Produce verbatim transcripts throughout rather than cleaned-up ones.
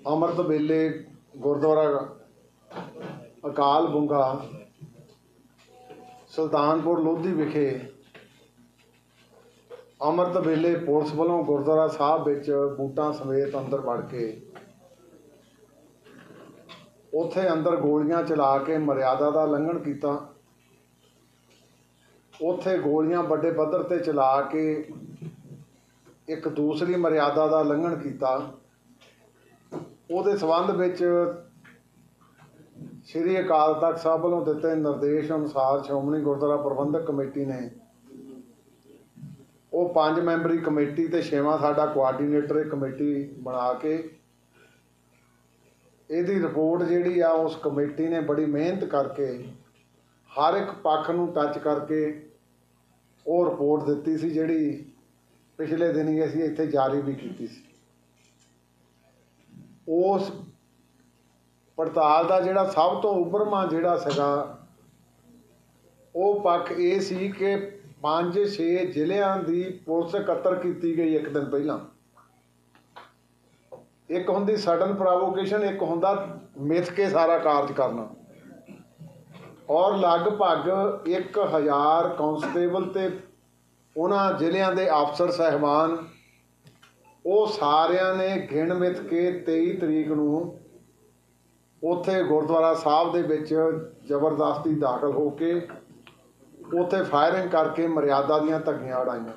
ਅੰਮ੍ਰਿਤ ਵੇਲੇ ਗੁਰਦੁਆਰਾ ਅਕਾਲ ਬੁੰਗਾ ਸੁਲਤਾਨपुर लोधी विखे ਅੰਮ੍ਰਿਤ ਵੇਲੇ पुलिस वालों गुरुद्वारा साहब विच बूटां समेत अंदर वड़ के उत्थे अंदर गोलियां चला के मर्यादा का लंघन किया। उत्थे गोलियां बड़े पद्धर ते चला के एक दूसरी मर्यादा का लंघन किया। उहदे संबंध विच श्री अकाल तख्त साहब वालों दिते निर्देश अनुसार श्रोमणी गुरुद्वारा प्रबंधक कमेटी ने वो पांच मैंबरी कमेटी ते छेवां साडा कोआर्डीनेटर कमेटी बना के इहदी रिपोर्ट जिहड़ी आ उस कमेटी ने बड़ी मेहनत करके हर एक पक्ष नूं टच करके वो रिपोर्ट दित्ती सी, जिहड़ी पिछले दिन ही असीं इत्थे जारी भी कीती सी। उस पड़ताल का जिहड़ा सब तो उभरवां जिहड़ा सीगा वो पक्ष ये सी कि पांच छे जिलियां दी पुलिस इकत्तर की गई एक दिन पहला। एक हुंदी सडन प्रोवोकेशन, एक हुंदा मिथ के सारा कारज करना, और लगभग एक हज़ार कॉन्स्टेबल ते उन्हां जिलियां दे अफसर साहिबान वो सारियां ने गिण मिथ के तेई तरीक नूं उत्थे गुरुद्वारा साहब दे विच जबरदस्ती दाखिल हो के उत्थे फायरिंग करके मर्यादा दीयां धग्गियां उड़ाईयां।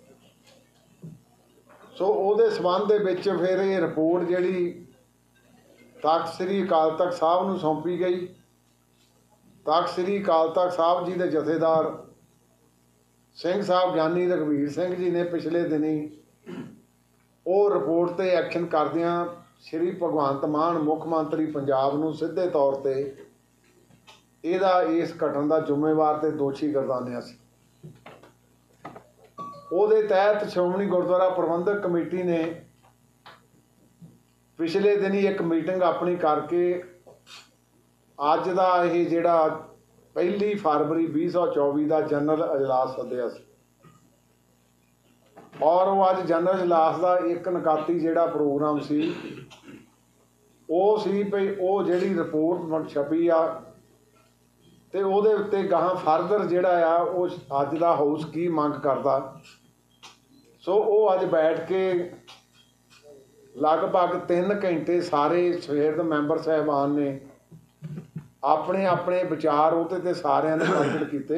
सो उहदे संबंध दे विच फिर ये रिपोर्ट जिहड़ी तख्त श्री अकाल तख्त साहब नूं सौंपी गई। तख्त श्री अकाल तख्त साहब जी दे जथेदार सिंह साहब ज्ञानी रघवीर सिंह जी ने पिछले दिनी वो रिपोर्ट ते एक्शन करदियां श्री भगवंत मान मुख मंत्री पंजाब नूं सीधे तौर ते इहदा इस घटना का जिम्मेवार ते दोषी गर्दानिया सी। उहदे तहत श्रोमणी गुरुद्वारा प्रबंधक कमेटी ने पिछले दिन ही एक मीटिंग अपनी करके अज का यह जिहड़ा पहली फरवरी भी सौ चौबी का जनरल अजलास सद्दिया सी, और वो अज जनरल अजलास का एक नकाती जिहड़ा प्रोग्राम सी वो सी भई वो जिहड़ी रिपोर्ट छपी आ ते उहदे उत्ते गाहां फरदर जिहड़ा आ वो अज दा हाउस की मंग करदा। सो वो अज बैठ के लगभग तीन घंटे सारे सवेर दे मैंबर साहिबान ने अपने अपने विचार उहदे ते सारिआं ने प्रगट कीते,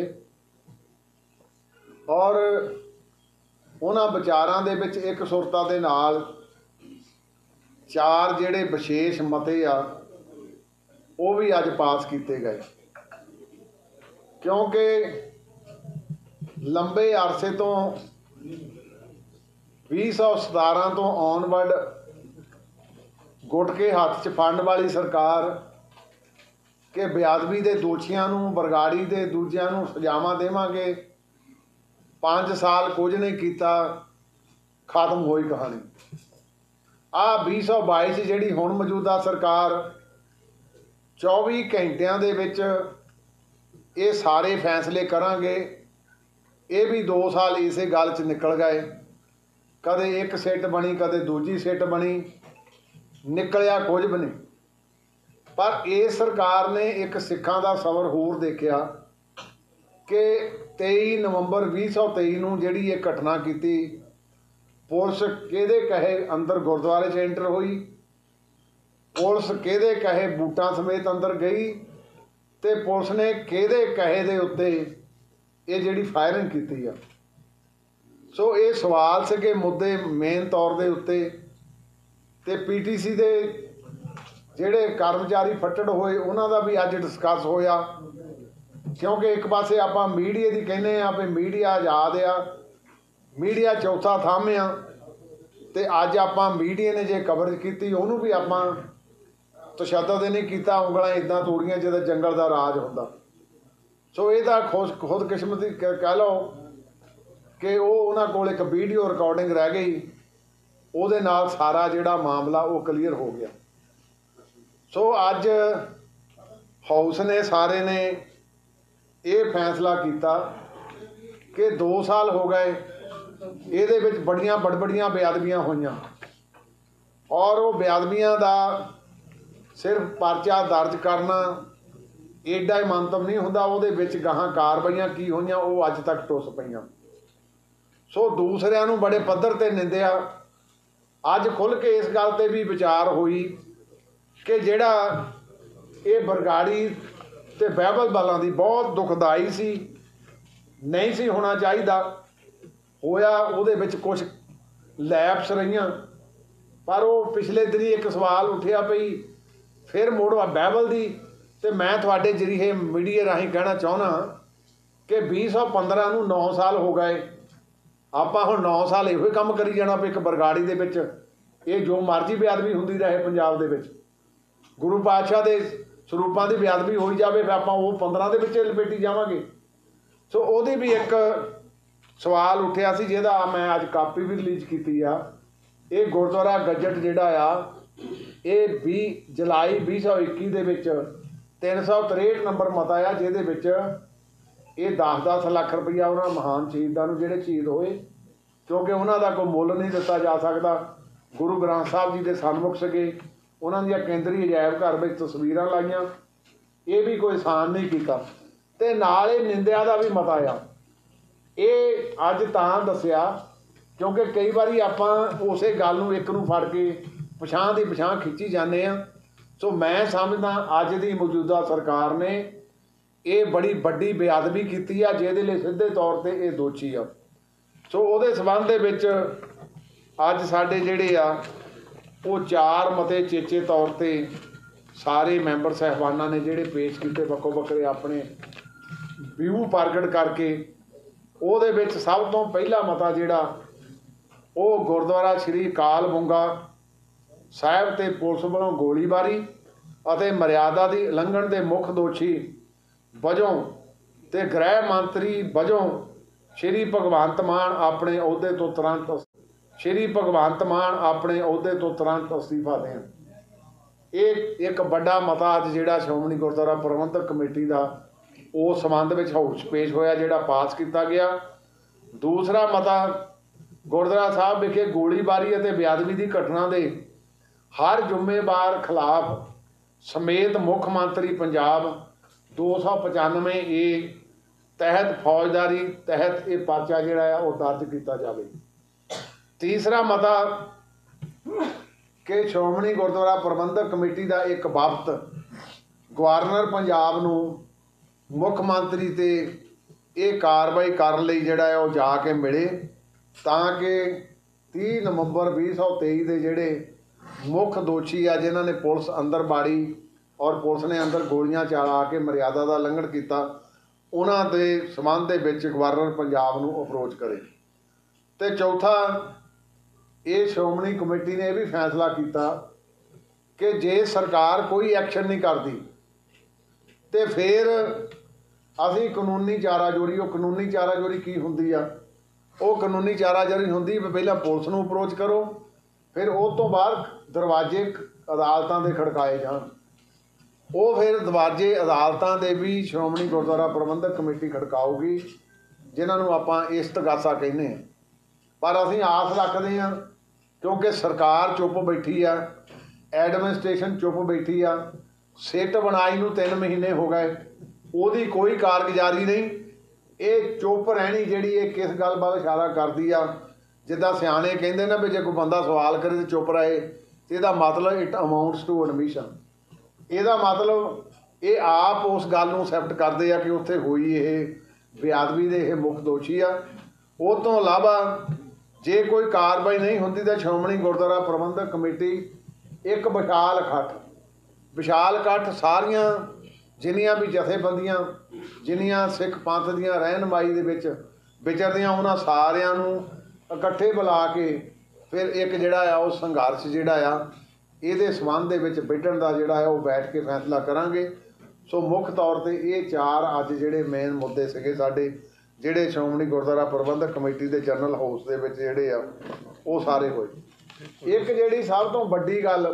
और उन्हां विचारां दे विच एक सुरता दे नाल चार जिहड़े विशेष मते आ वो भी अज पास किए गए, क्योंकि लंबे अरसे तो भी सौ सतारा तो ऑनवर्ड गुट के हथ च फंड वाली सरकार कि बेअदबी के दोषियों नूं बरगाड़ी के दूजिਆਂ नूं सजावां देवांगे, पांच साल कुछ नहीं किया, खत्म होई कहानी। आ भी सौ बाईस जिहड़ी हुण मौजूदा सरकार चौबी घंटिया दे विच ये सारे फैसले करांगे, ये भी दो साल इस गल च निकल गए। कदे एक सिट बनी, कदे दूजी सिट बनी, निकलिया कुछ भी नहीं। पर इस सरकार ने एक सिखां दा सबर होर देखिया कि तेई नवंबर भी सौ तेई नूं जिहड़ी ये घटना की पुलिस किहदे कहे अंदर गुरुद्वारे च एंटर हुई, पुलिस किहदे कहे बूटां समेत अंदर गई, ते पुलिस ने किहदे कहे दे उत्ते ये जिहड़ी फायरिंग कीती आ। सो ये सवाल सीगे मुद्दे मेन तौर दे उत्ते, ते पी टी सी दे जिहड़े कर्मचारी फट्टड़ होए उन्हां दा भी अज डिस्कस होया, क्योंकि एक पासे आपां मीडिया दी कहने आ भी मीडिया आज़ाद आ, मीडिया चौथा थंम आ, ते अज आपां मीडिया ने जे कवरेज की उन्होंने भी आपां तशद्दद नहीं किया, उंगलां इदां तोड़ियां जिद्दां जंगल का राज हुंदा। सो इहदा खुद खुदकिस्मती कह लो कि वो उन्हां कोल एक वीडियो रिकॉर्डिंग रह गई, उहदे नाल सारा जिहड़ा मामला वो क्लीयर हो गया। सो अज हाउस ने सारे ने ये फैसला किया कि दो साल हो गए ये बड़ियां बड़बड़ियां बेअदबियां होईयां, और वो बेअदबियां का सिर्फ परचा दर्ज करना एडा ही मंतव नहीं होंदा, ਉਹਦੇ ਵਿੱਚ ਗਾਹਾਂ ਕਾਰਵਾਈਆਂ ਕੀ ਹੋਈਆਂ ਉਹ ਅੱਜ तक टुस पईयां। सो दूसरिਆਂ ਨੂੰ बड़े पद्धर ते निंदिया। ਅੱਜ खुल के इस गल ते भी विचार हुई कि जिहड़ा ये बरगाड़ी ते बहबल वालों की बहुत दुखदाई सी, नहीं सी होना चाहिए, होया उहदे विच कुछ लैप्स रहियां। पर वो पिछले दिनी एक सवाल उठिया पई फिर मुड़ बहबल दी, ते मैं तुहाडे जरिए मीडिया राही कहना चाहुंदा कि बीस सौ पंद्रह नूं नौ साल हो गए, ਆਪਾਂ ਹੁਣ नौ साल ਇਹੋ ਕੰਮ ਕਰੀ ਜਾਣਾ ਵੀ ਇੱਕ ਬਰਗਾੜੀ ਦੇ ਵਿੱਚ ਇਹ ਜੋ ਮਰਜ਼ੀ ਬੇਅਦਬੀ ਹੁੰਦੀ ਰਹੇ ਪੰਜਾਬ ਦੇ ਵਿੱਚ, ਗੁਰੂ ਪਾਤਸ਼ਾਹ ਦੇ ਸਰੂਪਾਂ ਦੀ ਬੇਅਦਬੀ ਹੋਈ ਜਾਵੇ ਫਿਰ ਆਪਾਂ ਉਹ पंद्रह ਦੇ ਵਿੱਚ ਲਪੇਟੀ ਜਾਵਾਂਗੇ। ਸੋ ਉਹਦੀ ਵੀ ਇੱਕ ਸਵਾਲ ਉੱਠਿਆ ਸੀ ਜਿਹਦਾ ਮੈਂ ਅੱਜ ਕਾਪੀ ਵੀ ਰਿਲੀਜ਼ ਕੀਤੀ ਆ। ਇਹ ਗੁਰਦੁਆਰਾ ਗਜਟ ਜਿਹੜਾ ਆ ਇਹ ਵੀਹ ਜੁਲਾਈ ਵੀਹ ਸੌ ਇੱਕੀ ਦੇ ਵਿੱਚ ਤਿੰਨ ਸੌ ਤਰੇਹਠ ਨੰਬਰ ਮਤਾ ਆ, ਜਿਹਦੇ ਵਿੱਚ ਇਹ दस दस ਲੱਖ ਰੁਪਈਆ ਉਹਨਾਂ ਮਹਾਨ ਸ਼ਹੀਦਾਂ ਨੂੰ ਜਿਹੜੇ ਸ਼ਹੀਦ ਹੋਏ, ਕਿਉਂਕਿ ਉਹਨਾਂ ਦਾ ਕੋਈ ਮੁੱਲ ਨਹੀਂ ਦਿੱਤਾ ਜਾ ਸਕਦਾ। ਗੁਰੂ ਗ੍ਰੰਥ ਸਾਹਿਬ ਜੀ ਦੇ ਸਨਮੁਖ ਸੀਗੇ, ਉਹਨਾਂ ਦੀਆਂ ਕੇਂਦਰੀ ਅਜਾਇਬ ਘਰ ਵਿੱਚ ਤਸਵੀਰਾਂ ਲਾਈਆਂ, ਇਹ ਵੀ ਕੋਈ ਆਸਾਨ ਨਹੀਂ ਕੀਤਾ। ਤੇ ਨਾਲ ਇਹ ਨਿੰਦਿਆ ਦਾ ਵੀ ਮਤਾ ਆ। ਇਹ ਅੱਜ ਤਾਂ ਦੱਸਿਆ ਕਿਉਂਕਿ ਕਈ ਵਾਰੀ ਆਪਾਂ ਉਸੇ ਗੱਲ ਨੂੰ ਇੱਕ ਨੂੰ ਫੜ ਕੇ ਪਛਾਂ ਦੀ ਪਛਾਂ ਖਿੱਚੀ ਜਾਂਦੇ ਆ। ਸੋ ਮੈਂ ਸਮਝਦਾ ਅੱਜ ਦੀ ਮੌਜੂਦਾ ਸਰਕਾਰ ਨੇ ਇਹ बड़ी ਵੱਡੀ ਬੇਅਦਬੀ ਕੀਤੀ ਆ, ਜਿਹਦੇ ਲਈ ਸਿੱਧੇ ਤੌਰ ਤੇ ਇਹ ਦੋਸ਼ੀ ਆ। ਸੋ ਉਹਦੇ ਸੰਬੰਧ ਦੇ ਵਿੱਚ ਅੱਜ ਸਾਡੇ ਜਿਹੜੇ ਆ ਉਹ ਚਾਰ ਮਤੇ ਚੇਚੇ ਤੌਰ ਤੇ ਸਾਰੇ ਮੈਂਬਰ ਸਾਹਿਬਾਨਾਂ ਨੇ ਜਿਹੜੇ ਪੇਸ਼ ਕੀਤੇ ਵੱਖੋ ਵੱਖਰੇ ਆਪਣੇ ਵਿਊ ਪ੍ਰਗਟ ਕਰਕੇ। ਉਹਦੇ ਵਿੱਚ ਸਭ ਤੋਂ ਪਹਿਲਾ ਮਤਾ ਜਿਹੜਾ ਉਹ ਗੁਰਦੁਆਰਾ ਸ਼੍ਰੀ ਅਕਾਲ ਬੁੰਗਾ ਸਾਹਿਬ ਤੇ ਪੁਲਿਸ ਵੱਲੋਂ ਗੋਲੀਬਾਰੀ ਅਤੇ ਮਰਿਆਦਾ ਦੀ ਉਲੰਘਣ ਦੇ ਮੁੱਖ ਦੋਸ਼ੀ ਵਜੋਂ ਤੇ ਗ੍ਰਹਿ ਮੰਤਰੀ ਵਜੋਂ ਸ਼੍ਰੀ ਭਗਵੰਤ ਮਾਨ ਆਪਣੇ ਅਹੁਦੇ ਤੋਂ ਤੁਰੰਤ ਸ਼੍ਰੀ ਭਗਵੰਤ ਮਾਨ ਆਪਣੇ ਅਹੁਦੇ ਤੋਂ ਤੁਰੰਤ ਅਸਤੀਫਾ ਦੇਣ। ਇਹ ਇੱਕ ਵੱਡਾ ਮਤਾ ਅੱਜ ਜਿਹੜਾ ਸ਼੍ਰੋਮਣੀ ਗੁਰਦੁਆਰਾ ਪ੍ਰਬੰਧਕ ਕਮੇਟੀ ਦਾ ਉਸ ਸੰਬੰਧ ਵਿੱਚ ਹਾਊਸ ਪੇਸ਼ ਹੋਇਆ, ਜਿਹੜਾ ਪਾਸ ਕੀਤਾ ਗਿਆ। ਦੂਸਰਾ ਮਤਾ ਗੁਰਦੁਆਰਾ ਸਾਹਿਬ ਵਿਖੇ ਗੋਲੀਬਾਰੀ ਅਤੇ ਬੇਅਦਬੀ ਦੀ ਘਟਨਾ ਦੇ ਹਰ ਜ਼ਿੰਮੇਵਾਰ ਖਿਲਾਫ ਸਮੇਤ ਮੁੱਖ ਮੰਤਰੀ ਪੰਜਾਬ दो सौ पचानवे ए तहत फौजदारी तहत ये पर्चा जोड़ा है वो दर्ज किया जाए। तीसरा मता कि श्रोमणी गुरुद्वारा प्रबंधक कमेटी का एक वफद गवर्नर पंजाब नूं मुख मंत्री ते ये कार्रवाई करने लई जिहड़ा है वो जाके मिले, ताकि तीह नवंबर भी सौ तेई के जिहड़े मुख दोषी आ जिन्हां ने पुलिस अंदर बाड़ी और पुलिस ने अंदर गोलियां चला के मर्यादा का लंघन किया, उन्हां दे संबंध दे विच गवर्नर पंजाब नूं अप्रोच करे। ते चौथा ये श्रोमणी कमेटी ने यह भी फैसला किया कि जे सरकार कोई एक्शन नहीं करती तो फिर असी कानूनी चाराजोरी, वो कानूनी चाराजोरी की हुंदी आ, वो कानूनी चाराजोरी हुंदी पहला पुलिस नूं अप्रोच करो, फिर उस तो बाद दरवाजे अदालतां दे खड़काए जाण। वो फिर दरवाजे अदालतां दे भी श्रोमणी गुरुद्वारा प्रबंधक कमेटी खड़काऊगी, जिन्होंने आपां इस्तगासा कहने। पर असीं आस रखते हैं क्योंकि सरकार चुप बैठी आ, एडमिनिस्ट्रेशन चुप बैठी आ, सिट बनाई नूं तीन महीने हो गए, ਉਹਦੀ कोई कारगुजारी नहीं। ये चुप रहनी जिहड़ी ये किस गल वाल इशारा करती आ, जिद्दां सियाणे कहंदे ना भी जे कोई बंदा सवाल करे तो चुप रहे, तो इसदा मतलब इट अमाउंट्स टू एडमिशन। ਇਹਦਾ मतलब ये आप उस गल ਨੂੰ एक्सैप्ट करते हैं कि उत्थे हुई ये बेअदबी ਦੇ ਇਹ ਮੁੱਖ ਦੋਸ਼ੀ आ। उस तो इलावा जे कोई कार्रवाई नहीं होंदी तो श्रोमणी गुरुद्वारा प्रबंधक कमेटी एक विशाल इकट्ठ विशाल इकट्ठ सारियां जिन्नियां भी जथेबंदियां जिन्नियां सिख पंथ दियां रहनुमाई दे विच विचरदियां उन्हां सारियां नूं इकट्ठे बुला के फिर एक जिहड़ा आ वो संघर्ष जिहड़ा आ ਇਹਦੇ ਸੰਬੰਧ ਦੇ ਵਿੱਚ ਬੈਠਣ ਦਾ ਜਿਹੜਾ ਹੈ ਉਹ ਬੈਠ ਕੇ ਫੈਸਲਾ ਕਰਾਂਗੇ। ਸੋ ਮੁੱਖ ਤੌਰ ਤੇ ਇਹ ਚਾਰ ਅੱਜ ਜਿਹੜੇ ਮੇਨ ਮੁੱਦੇ ਸੀਗੇ ਸਾਡੇ ਜਿਹੜੇ ਸ਼੍ਰੋਮਣੀ ਗੁਰਦੁਆਰਾ ਪ੍ਰਬੰਧਕ ਕਮੇਟੀ ਦੇ ਜਨਰਲ ਹਾਊਸ ਦੇ ਵਿੱਚ ਜਿਹੜੇ ਆ ਉਹ ਸਾਰੇ ਹੋਏ। ਇੱਕ ਜਿਹੜੀ ਸਭ ਤੋਂ ਵੱਡੀ ਗੱਲ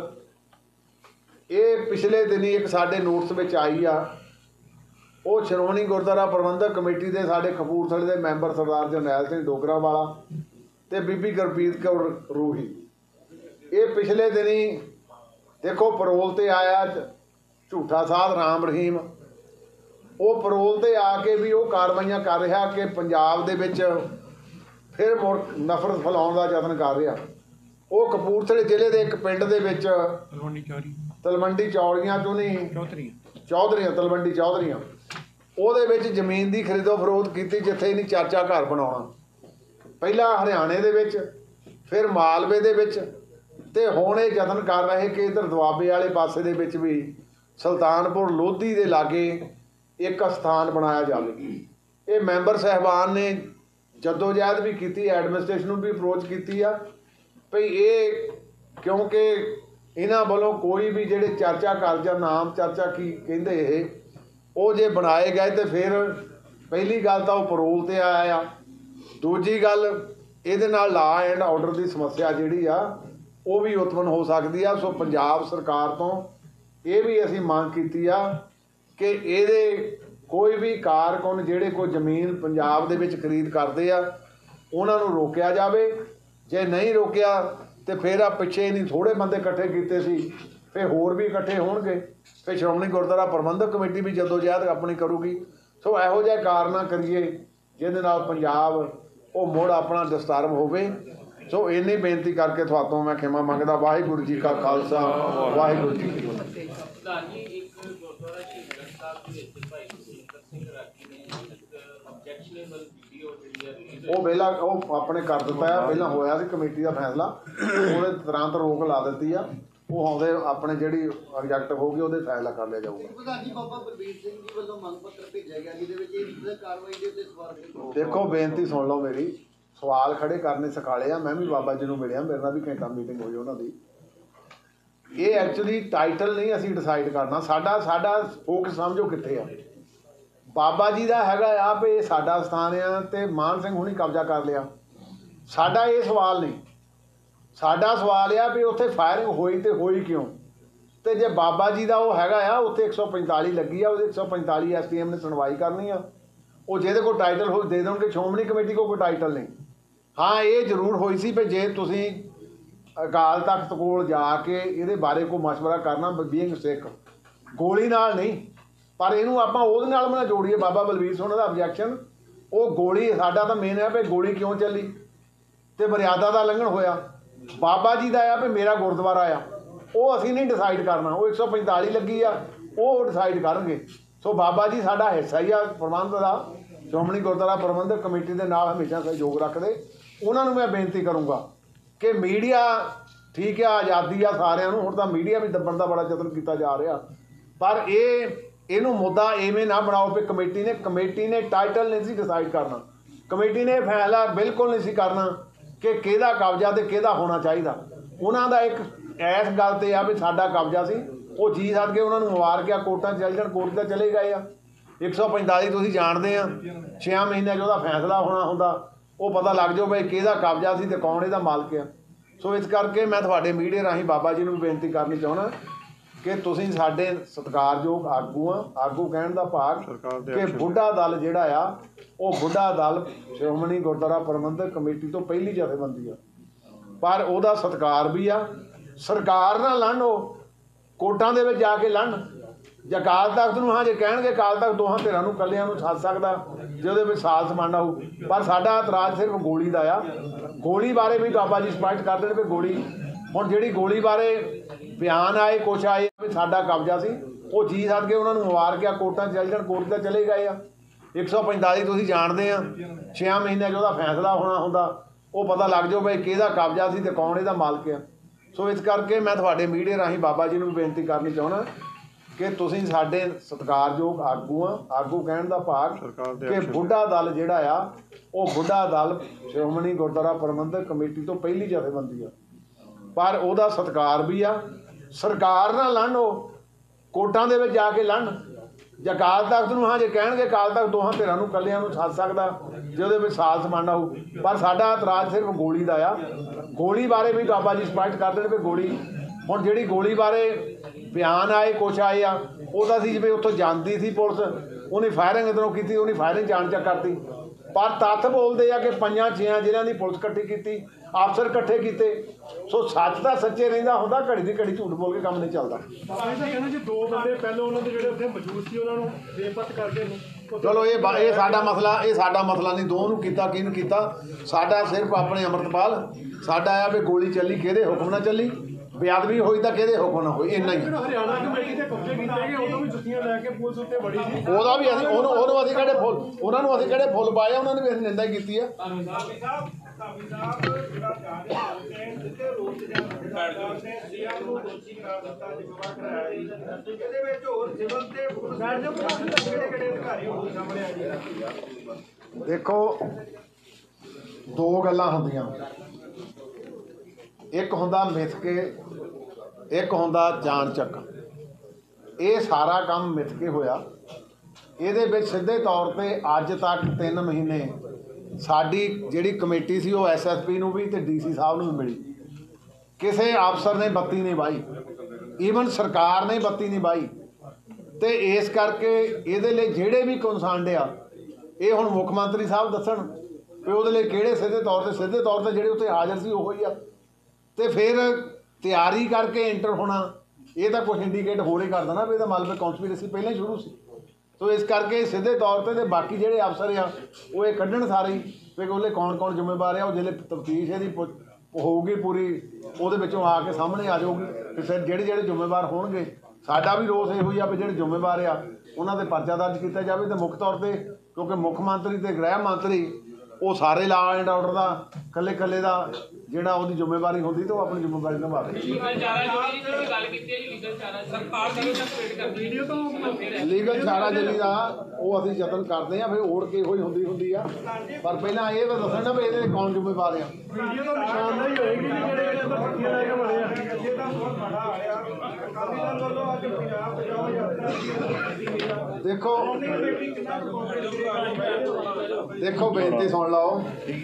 ਇਹ ਪਿਛਲੇ ਦਿਨੀ ਇੱਕ ਸਾਡੇ ਨੋਟਿਸ ਵਿੱਚ ਆਈ ਆ, ਉਹ ਸ਼੍ਰੋਮਣੀ ਗੁਰਦੁਆਰਾ ਪ੍ਰਬੰਧਕ ਕਮੇਟੀ ਦੇ ਸਾਡੇ ਕਪੂਰਥਲੇ ਦੇ ਮੈਂਬਰ ਸਰਦਾਰ ਜਰਨੈਲ ਸਿੰਘ ਡੋਗਰਾ ਵਾਲਾ ਤੇ ਬੀਬੀ ਗੁਰਪ੍ਰੀਤ ਕੌਰ ਰੂਹੀ, ये पिछले दिनी देखो परोल ते आया झूठा साध राम रहीम, वो परोल ते आके भी वो कार्रवाइयां कर रहा कि पंजाब दे विच फिर मुड़ नफरत फैलाउण दा यतन कर रहा। वो कपूरथले जिले के एक पिंड दे विच तलवंडी चौड़ियां चों नहीं चौधरियां तलवंडी चौधरियां ਉਹਦੇ ਵਿੱਚ ਜ਼ਮੀਨ ਦੀ ਖਰੀਦੋ ਫਰੋਖਤ ਕੀਤੀ ਜਿੱਥੇ ਇਹਨੇ ਚਾਚਾ ਘਰ ਬਣਾਉਣਾ। ਪਹਿਲਾਂ ਹਰਿਆਣੇ ਦੇ ਵਿੱਚ, ਫਿਰ ਮਾਲਵੇ ਦੇ ਵਿੱਚ, ਤੇ ਹੁਣ ਇਹ ਯਤਨ ਕਰ ਰਹੇ ਕਿ ਇੱਧਰ ਦੁਆਬੇ ਵਾਲੇ ਪਾਸੇ ਦੇ ਵਿੱਚ ਵੀ ਸੁਲਤਾਨਪੁਰ ਲੋਧੀ ਦੇ ਲਾਗੇ ਇੱਕ ਸਥਾਨ ਬਣਾਇਆ ਜਾਵੇ। ਇਹ ਮੈਂਬਰ ਸਾਹਿਬਾਨ ਨੇ ਜਦੋਜਹਿਦ ਵੀ ਕੀਤੀ, ਐਡਮਿਨਿਸਟ੍ਰੇਸ਼ਨ ਨੂੰ ਵੀ ਅਪਰੋਚ ਕੀਤੀ ਆ ਭਈ ਇਹ ਕਿਉਂਕਿ ਇਹਨਾਂ ਵੱਲੋਂ ਕੋਈ ਵੀ ਜਿਹੜੇ ਚਰਚਾ ਘਰ ਜਾਂ ਨਾਮ ਚਰਚਾ ਕੀ ਕਹਿੰਦੇ ਇਹ ਉਹ ਜੇ ਬਣਾਏ ਗਏ तो फिर पहली गल तो परोल ते आया आ। दूजी गल ਇਹਦੇ ਨਾਲ ਲਾ ਐਂਡ ਆਰਡਰ ਦੀ ਸਮੱਸਿਆ ਜਿਹੜੀ ਆ ਉਹ ਵੀ ਉਤਪੰਨ ਹੋ ਸਕਦੀ ਆ। ਸੋ ਪੰਜਾਬ ਸਰਕਾਰ ਤੋਂ ਇਹ ਵੀ ਅਸੀਂ ਮੰਗ ਕੀਤੀ ਆ ਕਿ ਇਹਦੇ ਕੋਈ ਵੀ ਕਾਰਕੁਨ ਜਿਹੜੇ ਕੋਈ ਜ਼ਮੀਨ ਪੰਜਾਬ ਦੇ ਵਿੱਚ ਖਰੀਦ ਕਰਦੇ ਆ ਉਹਨਾਂ ਨੂੰ ਰੋਕਿਆ ਜਾਵੇ। ਜੇ ਨਹੀਂ ਰੋਕਿਆ ਤੇ ਫਿਰ ਆ ਪਿੱਛੇ ਨਹੀਂ ਥੋੜੇ ਬੰਦੇ ਇਕੱਠੇ ਕੀਤੇ ਸੀ, ਫਿਰ ਹੋਰ ਵੀ ਇਕੱਠੇ ਹੋਣਗੇ, फिर श्रोमणी गुरुद्वारा प्रबंधक कमेटी भी जदोजहद अपनी करूगी। सो इहो जिहा कार ना करिए जिहदे नाल पंजाब वो मुड़ अपना डिस्टर्ब होवे। सो इन्नी बेनती करके तुहातों मैं खिमा मंगदा। वाहिगुरू जी का खालसा, वाहिगुरू जी की फतेह। वो वेला वो अपने कर दिता है, पहला होया सी कमेटी का फैसला, ਉਹਦੇ तुरंत रोक ला दी आ। वो आउंदे अपने जिहड़ी रिजेक्ट होगी ਉਹਦੇ फैसला कर लिया जाऊगा। देखो बेनती सुन लो मेरी, सवाल खड़े करने सिखाले आ। मैं भी बाबा जी नूं मिलिया, मेरे नाल भी घंटा मीटिंग हुई उन्हां दी। ये एक्चुअली टाइटल नहीं असीं डिसाइड करना, साडा साडा फोकस समझो कित्थे आ। बाबा जी का हैगा आ भी साडा स्थान आ ते मान सिंह हुणी कब्जा कर लिया। साडा ये सवाल नहीं, साडा सवाल आ भी उत्थे फायरिंग होई तो होई क्यों। तो जे बाबा जी का वो हैगा आ उत्थे एक सौ पैंताली लगी आ, एक सौ पैंताली एस टी एम ने सुनवाई करनी आ। वो जिहदे कोल टाइटल हो दे देणगे, श्रोमणी कमेटी को कोई टाइटल नहीं। हाँ ये जरूर होई सी भी जे तुसीं अकाल तख्त कोल जाके इहदे बारे कोई मशवरा करना बीइंग सिख, गोली नाल नहीं, पर इहनूं आपां ਉਹਦੇ ਨਾਲ भी ना जोड़ीए। बाबा बलवीर ਸਿੰਘ ਦਾ ऑब्जेक्शन वो गोली साडा तां मेन है भी गोली क्यों चली ते मर्यादा का लंघन होया। बाबा जी का आ भी मेरा गुरुद्वारा आ, वो असी नहीं डिसाइड करना। वो एक सौ पैंताली लगी आ, वो डिसाइड करनगे। सो बाबा जी साडा हिस्सा ही आ प्रबंध का। श्रोमणी गुरुद्वारा प्रबंधक कमेटी के नाल हमेशा सहयोग रखते। उन्होंने मैं बेनती करूँगा कि मीडिया ठीक है, आज़ादी आ सारिਆਂ ਨੂੰ, ਹੁਣ ਤਾਂ मीडिया भी दबण का बड़ा यतन किया जा रहा, पर ये ਇਹਨੂੰ मुद्दा इवें ना बनाओ भी कमेटी ने कमेटी ने टाइटल नहीं सी डिसाइड करना। कमेटी ने फैसला बिल्कुल नहीं सी करना कि किहदा कब्जा ते किहदा होना चाहिए। उन्हां दा एक इस गल ते आ भी साडा कब्जा सी, वो जी सदके उन्हां नूं मुबारक आ, कोर्टां चल जाण, कोर्ट ते चले गए आ। एक सौ पैंताली तुसीं जाणदे आ, छे महीनों च उहदा फैसला होना हुंदा, वो पता लग जाओ भाई किहदा कब्जा सी ते कौन इहदा मालक आ। सो इस करके मैं तुहाडे मीडिया राहीं बाबा जी नूं बेनती करनी चाहुंदा कि तुसीं साडे सत्कारयोग आगू आ। आगू कहण दा भाग कि बुढ़ा दल जिहड़ा आ वो बुढ़ा दल श्रोमणी गुरुद्वारा प्रबंधक कमेटी तो पहली जथेबंदी आ, पर ਉਹਦਾ सत्कार भी आ। सरकार ना लड़न, वो कोर्टां दे विच जाके लड़न। जे अकाल तख्त नूं हाँ जे कहणगे अकाल तख्त दोहां धिरां नूं कल्लिआं नूं सੱਦ सकदा जे ਉਹਦੇ ਵਿੱਚ साल समाना हो, पर साडा इतराज़ सिर्फ गोली का आ। गोली बारे भी बाबा जी स्पष्ट कर देण भी गोली ਹੁਣ ਜਿਹੜੀ गोली बारे बयान आए कुछ आए भी साडा कब्जा सी, वो जी सदके उन्होंने मुबारक आ, कोर्टां चल जाण, कोर्ट ते चले गए आ। एक सौ पैंताली तुसीं जाणदे आ, छे महीनों च उहदा फैसला होना हुंदा, वो पता लग जाओ भाई किहदा कब्जा सी ते कौन इहदा मालक आ। सो इस करके मैं तुहाडे मीडिया राहीं बाबा जी नूं बेनती करनी चाहुंदा कि तुसीं साडे सत्कारयोग आगू आ। आगू कहण दा भाग कि बुढ़ा दल जिहड़ा आ वो बुढ़ा दल श्रोमणी गुरुद्वारा प्रबंधक कमेटी तो पहली जथेबंदी आ, पर ਉਹਦਾ सत्कार भी आ। सरकार ना लड़न, वो कोर्टां दे विच जाके लड़न। जे अकाल तख्त नूं हाँ जे कहणगे अकाल तख्त दोहां धिरां नूं कल्लिआं नूं सੱਦ सकदा जे ਉਹਦੇ ਵਿੱਚ साल समाना हो, पर साडा इतराज़ सिर्फ गोली का आ। गोली बारे भी बाबा जी स्पष्ट कर देण भी गोली ਹੁਣ ਜਿਹੜੀ गोली बारे बयान आए कुछ आए आ, ਉਹ ਤਾਂ ਸੀ ਜਿਵੇਂ ਉੱਥੋਂ ਜਾਂਦੀ ਸੀ पुलिस, ਉਹਨੇ फायरिंग इधरों की, ਉਹਨੇ फायरिंग जान चक करती, पर तत्थ बोलते हैं कि पंजां छेआं जिल੍ਹਿਆਂ ਦੀ पुलिस इकट्ठी की, ਅਫਸਰ ਇਕੱਠੇ ਕੀਤੇ। ਸੋ ਸੱਚ ਤਾਂ ਸੱਚੇ ਰਹਿੰਦਾ ਹੁੰਦਾ, ਘੜੀ ਦੀ ਘੜੀ ਝੂਠ ਬੋਲ ਕੇ ਕੰਮ ਨਹੀਂ ਚੱਲਦਾ। ਕਹਿੰਦੇ ਜੀ ਦੋ ਬੰਦੇ ਪਹਿਲਾਂ ਉਹਨਾਂ ਦੇ ਜਿਹੜੇ ਉੱਥੇ ਮੌਜੂਦ ਸੀ ਉਹਨਾਂ ਨੂੰ ਬੇਪਤ ਕਰਕੇ ਚਲੋ ਇਹ ਬਾ- ਇਹ ਸਾਡਾ ਮਸਲਾ ਇਹ ਸਾਡਾ ਮਸਲਾ ਨਹੀਂ, ਦੋ ਨੂੰ ਕੀਤਾ ਕਿਹਨੂੰ ਕੀਤਾ। ਸਾਡਾ ਸਿਰਫ ਆਪਣੇ ਅੰਮ੍ਰਿਤਪਾਲ ਸਾਡਾ ਆ ਵੀ ਗੋਲੀ ਚੱਲੀ ਕਿਹਦੇ ਹੁਕਮ ਨਾਲ ਚੱਲੀ, ਬੇਅਦਬੀ ਹੋਈ ਤਾਂ ਕਿਹਦੇ ਹੁਕਮ ਨਾਲ ਹੋਈ, ਇੰਨਾ ਹੀ। ਹਰਿਆਣਾ ਕਮੇਟੀ ਦੇ ਕਬਜ਼ੇ ਕੀਤੇ ਗਏ, ਉਦੋਂ ਵੀ ਜੁੱਤੀਆਂ ਲੈ ਕੇ ਪੁਲਿਸ ਉੱਤੇ ਬੜੀ ਸੀ। ਉਹਦਾ ਵੀ ਅਸੀਂ ਉਹਨੂੰ ਉਹਨੂੰ ਅਸੀਂ ਕਿਹੜੇ ਫੁੱਲ ਉਹਨਾਂ ਨੂੰ ਅਸੀਂ ਕਿਹੜੇ ਫੁੱਲ ਪਾਏ, ਉਹਨਾਂ ਨੇ ਵੀ ਅਸੀਂ ਨਿੰਦਾ ਹੀ ਕੀਤੀ ਆ। ਦੇਖੋ ਦੋ ਗੱਲਾਂ ਹੁੰਦੀਆਂ, ਇੱਕ ਹੁੰਦਾ ਮਿਥ ਕੇ, ਇੱਕ ਹੁੰਦਾ ਜਾਣ ਚੱਕ। ਇਹ ਸਾਰਾ ਕੰਮ ਮਿਥ ਕੇ ਹੋਇਆ। ਇਹਦੇ ਵਿੱਚ ਸਿੱਧੇ ਤੌਰ 'ਤੇ ਅੱਜ ਤੱਕ ਤਿੰਨ ਮਹੀਨੇ ਸਾਡੀ ਜਿਹੜੀ ਕਮੇਟੀ ਸੀ ਉਹ ਐਸ ਐਸ ਪੀ ਨੂੰ ਵੀ ਅਤੇ ਡੀ ਸੀ ਸਾਹਿਬ ਨੂੰ ਵੀ ਮਿਲੀ, ਕਿਸੇ ਅਫਸਰ ਨੇ ਬੱਤੀ ਨਹੀਂ ਬਾਈ, ਈਵਨ ਸਰਕਾਰ ਨੇ ਬੱਤੀ ਨਹੀਂ ਬਾਈ। ਅਤੇ ਇਸ ਕਰਕੇ ਇਹਦੇ ਲਈ ਜਿਹੜੇ ਵੀ ਕੰਸਰਨਡ ਆ, ਇਹ ਹੁਣ ਮੁੱਖ ਮੰਤਰੀ ਸਾਹਿਬ ਦੱਸਣ ਵੀ ਉਹਦੇ ਲਈ ਕਿਹੜੇ ਸਿੱਧੇ ਤੌਰ 'ਤੇ ਸਿੱਧੇ ਤੌਰ 'ਤੇ ਜਿਹੜੇ ਉੱਥੇ ਹਾਜ਼ਰ ਸੀ ਉਹੋ ਹੀ ਆ। ਅਤੇ ਫਿਰ ਤਿਆਰੀ ਕਰਕੇ ਐਂਟਰ ਹੋਣਾ, ਇਹ ਤਾਂ ਕੁਛ ਇੰਡੀਕੇਟ ਹੋਰ ਹੀ ਕਰਦਾ ਨਾ ਵੀ ਇਹਦਾ ਮਤਲਬ ਕੌਂਸਪੀਰੇਸੀ ਪਹਿਲਾਂ ਹੀ ਸ਼ੁਰੂ ਸੀ। ਸੋ ਇਸ ਕਰਕੇ ਸਿੱਧੇ ਤੌਰ 'ਤੇ ਤੇ ਬਾਕੀ ਜਿਹੜੇ ਅਫਸਰ ਆ ਉਹ ਇਹ ਕੱਢਣ ਸਾਰੇ ਹੀ ਵੀ ਉਹਦੇ ਕੌਣ ਕੌਣ ਜ਼ਿੰਮੇਵਾਰ ਆ। ਉਹ ਜਿਹੜੇ ਤਫਤੀਸ਼ ਇਹਦੀ ਹੋਊਗੀ ਪੂਰੀ, ਉਹਦੇ ਵਿੱਚੋਂ ਆ ਕੇ ਸਾਹਮਣੇ ਆ ਜਾਊਗੀ। ਅਤੇ ਫਿਰ ਜਿਹੜੇ ਜਿਹੜੇ ਜ਼ਿੰਮੇਵਾਰ ਹੋਣਗੇ, ਸਾਡਾ ਵੀ ਰੋਸ ਇਹੋ ਹੀ ਆ ਵੀ ਜਿਹੜੇ ਜ਼ਿੰਮੇਵਾਰ ਆ ਉਹਨਾਂ 'ਤੇ ਪਰਚਾ ਦਰਜ ਕੀਤਾ ਜਾਵੇ। ਅਤੇ ਮੁੱਖ ਤੌਰ 'ਤੇ ਕਿਉਂਕਿ ਮੁੱਖ ਮੰਤਰੀ ਅਤੇ ਗ੍ਰਹਿ ਮੰਤਰੀ ਉਹ ਸਾਰੇ ਲਾ ਐਂਡ ਆਰਡਰ ਦਾ ਇਕੱਲੇ ਇਕੱਲੇ ਦਾ ਜਿਹੜਾ ਉਹਦੀ ਜ਼ਿੰਮੇਵਾਰੀ ਹੁੰਦੀ ਤਾਂ ਉਹ ਆਪਣੀ ਜ਼ਿੰਮੇਵਾਰੀ ਨਿਭਾਵੇ। ਲੀਗਲ ਚਾਰਾਜਲੀ ਦਾ ਉਹ ਅਸੀਂ ਯਤਨ ਕਰਦੇ ਹਾਂ, ਫਿਰ ਓੜ ਕੇ ਇਹੋ ਹੀ ਹੁੰਦੀ ਹੁੰਦੀ ਆ। ਪਰ ਪਹਿਲਾਂ ਇਹ ਤਾਂ ਦੱਸਣ ਨਾ ਵੀ ਇਹਦੇ ਕੌਣ ਜ਼ਿੰਮੇਵਾਰ ਆ। ਵੀਡੀਓ ਤਾਂ ਨਿਸ਼ਾਨਦਾਹੀ ਹੋਏਗੀ ਜਿਹੜੇ ਜਿਹੜੇ ਅੰਦਰ ਪੱਕੀਆਂ ਲੈ ਕੇ ਬਣੇ ਆ। ਇਹ ਤਾਂ ਬਹੁਤ ਬੜਾ ਆਇਆ ਅਕਾਲੀ ਦਲ ਵੱਲੋਂ ਅੱਜ ਪੰਜਾਬ ਬਚਾਓ ਯਾਤਰਾ। ਦੇਖੋ ਦੇਖੋ ਬੇਨਤੀ ਸੁਣ ਲਓ,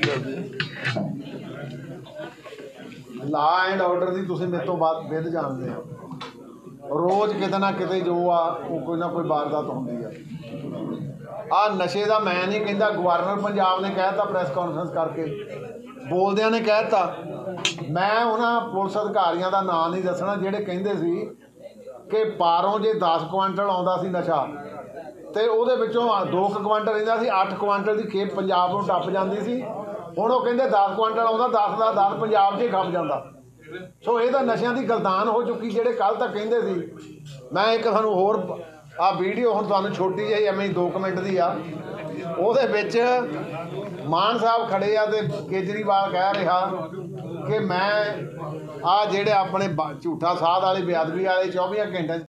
ਲਾ ਐਂਡ ਆਰਡਰ ਦੀ ਤੁਸੀਂ ਮੇਰੇ ਤੋਂ ਬਾਅਦ ਵਿਧ ਜਾਣਦੇ ਹੋ। ਰੋਜ਼ ਕਿਤੇ ਨਾ ਕਿਤੇ ਜੋ ਆ ਉਹ ਕੋਈ ਨਾ ਕੋਈ ਵਾਰਦਾਤ ਹੁੰਦੀ ਆ। ਆਹ ਨਸ਼ੇ ਦਾ ਮੈਂ ਨਹੀਂ ਕਹਿੰਦਾ, ਗਵਰਨਰ ਪੰਜਾਬ ਨੇ ਕਹਿ ਦਿੱਤਾ ਪ੍ਰੈਸ ਕਾਨਫਰੰਸ ਕਰਕੇ, ਬੋਲਦਿਆਂ ਨੇ ਕਹਿ ਦਿੱਤਾ। ਮੈਂ ਉਹਨਾਂ ਪੁਲਿਸ ਅਧਿਕਾਰੀਆਂ ਦਾ ਨਾਂ ਨਹੀਂ ਦੱਸਣਾ ਜਿਹੜੇ ਕਹਿੰਦੇ ਸੀ ਕਿ ਪਾਰੋਂ ਜੇ ਦਸ ਕੁਆਂਟਲ ਆਉਂਦਾ ਸੀ ਨਸ਼ਾ ਅਤੇ ਉਹਦੇ ਵਿੱਚੋਂ ਦੋ ਕੁ ਕੁਆਂਟਲ ਰਹਿੰਦਾ ਸੀ, ਅੱਠ ਕੁਆਂਟਲ ਦੀ ਖੇਪ ਪੰਜਾਬ ਨੂੰ ਟੱਪ ਜਾਂਦੀ ਸੀ। ਹੁਣ ਉਹ ਕਹਿੰਦੇ ਦਸ ਕੁਆਂਟਲ ਆਉਂਦਾ, ਦਸ ਦਾ ਦਸ ਪੰਜਾਬ 'ਚ ਹੀ ਖੱਪ ਜਾਂਦਾ। ਸੋ ਇਹ ਤਾਂ ਨਸ਼ਿਆਂ ਦੀ ਗਲਤਾਨ ਹੋ ਚੁੱਕੀ ਜਿਹੜੇ ਕੱਲ੍ਹ ਤੱਕ ਕਹਿੰਦੇ ਸੀ। ਮੈਂ ਇੱਕ ਤੁਹਾਨੂੰ ਹੋਰ ਆਹ ਵੀਡੀਓ ਹੁਣ ਤੁਹਾਨੂੰ ਛੋਟੀ ਜਿਹੀ ਐਵੇਂ ਦੋ ਕੁ ਮਿੰਟ ਦੀ ਆ, ਉਹਦੇ ਵਿੱਚ ਮਾਨ ਸਾਹਿਬ ਖੜੇ ਆ ਅਤੇ ਕੇਜਰੀਵਾਲ ਕਹਿ ਰਿਹਾ ਕਿ ਮੈਂ ਆਹ ਜਿਹੜੇ ਆਪਣੇ ਝੂਠਾ ਸਾਧ ਵਾਲੇ ਬੇਅਦਬੀ ਵਾਲੇ ਚੌਵੀਆਂ ਘੰਟਿਆਂ